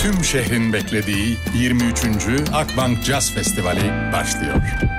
tüm şehrin beklediği 23. Akbank Jazz Festivali başlıyor.